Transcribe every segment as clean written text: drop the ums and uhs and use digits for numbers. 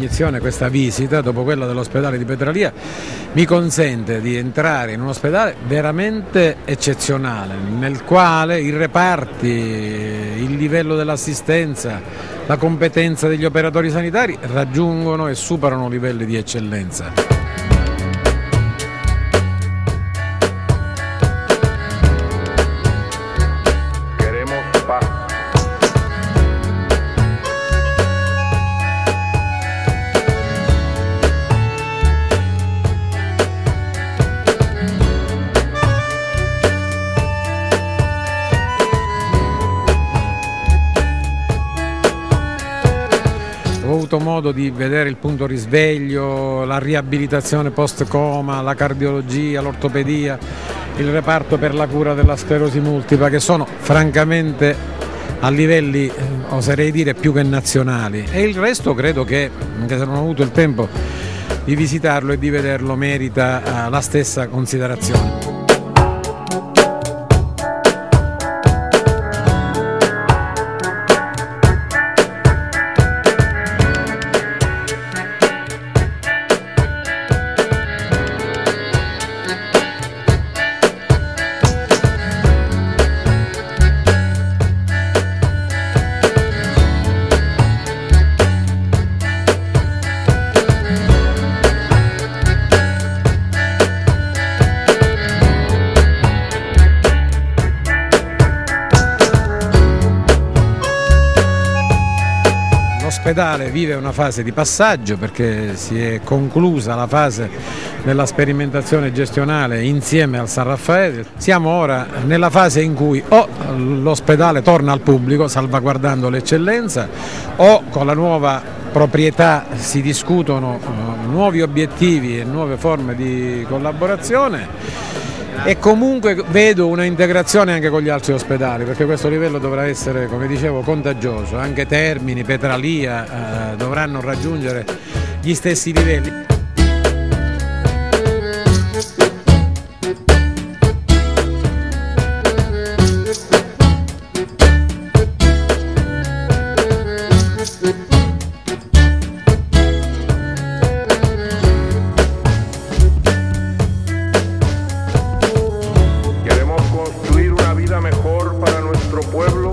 audizione, questa visita, dopo quella dell'ospedale di Petralia, mi consente di entrare in un ospedale veramente eccezionale, nel quale i reparti, il livello dell'assistenza, la competenza degli operatori sanitari raggiungono e superano livelli di eccellenza. Ho avuto modo di vedere il punto risveglio, la riabilitazione post-coma, la cardiologia, l'ortopedia, il reparto per la cura della sclerosi multipla, che sono francamente a livelli, oserei dire, più che nazionali. E il resto credo che, anche se non ho avuto il tempo di visitarlo e di vederlo, merita la stessa considerazione. L'ospedale vive una fase di passaggio perché si è conclusa la fase della sperimentazione gestionale insieme al San Raffaele. Siamo ora nella fase in cui o l'ospedale torna al pubblico salvaguardando l'eccellenza, o con la nuova proprietà si discutono nuovi obiettivi e nuove forme di collaborazione. E comunque vedo una integrazione anche con gli altri ospedali, perché questo livello dovrà essere, come dicevo, contagioso. Anche Termini, Petralia dovranno raggiungere gli stessi livelli. Mejor para nuestro pueblo.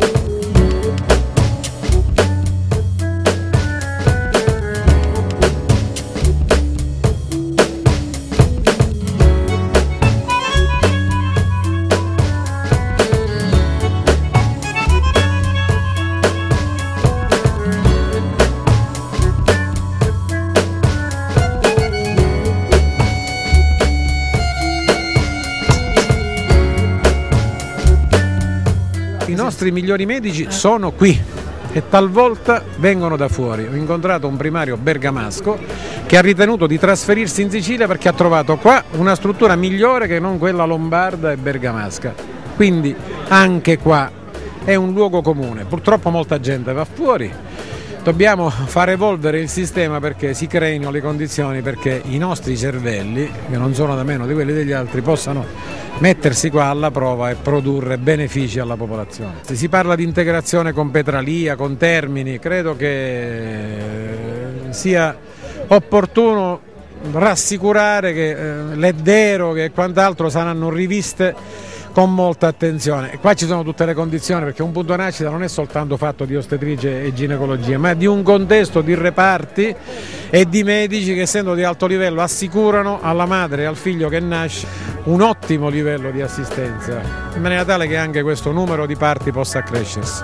I nostri migliori medici sono qui e talvolta vengono da fuori. Ho incontrato un primario bergamasco che ha ritenuto di trasferirsi in Sicilia perché ha trovato qua una struttura migliore che non quella lombarda e bergamasca. Quindi anche qua è un luogo comune. Purtroppo molta gente va fuori. Dobbiamo far evolvere il sistema perché si creino le condizioni perché i nostri cervelli, che non sono da meno di quelli degli altri, possano mettersi qua alla prova e produrre benefici alla popolazione. Se si parla di integrazione con Petralia, con Termini, credo che sia opportuno rassicurare che le deroghe e quant'altro saranno riviste con molta attenzione. E qua ci sono tutte le condizioni, perché un punto nascita non è soltanto fatto di ostetrice e ginecologia, ma di un contesto di reparti e di medici che, essendo di alto livello, assicurano alla madre e al figlio che nasce un ottimo livello di assistenza, in maniera tale che anche questo numero di parti possa accrescersi.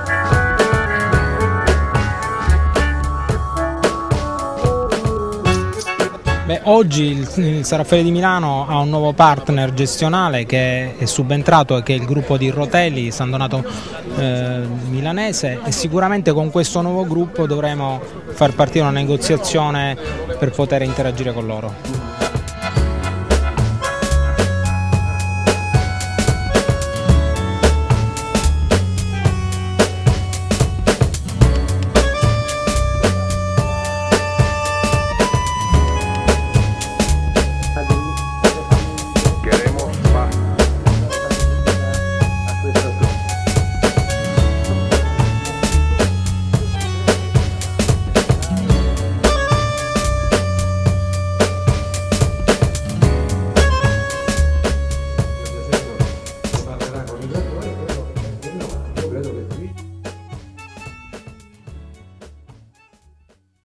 Oggi il San Raffaele di Milano ha un nuovo partner gestionale che è subentrato e che è il gruppo di Rotelli San Donato milanese, e sicuramente con questo nuovo gruppo dovremo far partire una negoziazione per poter interagire con loro.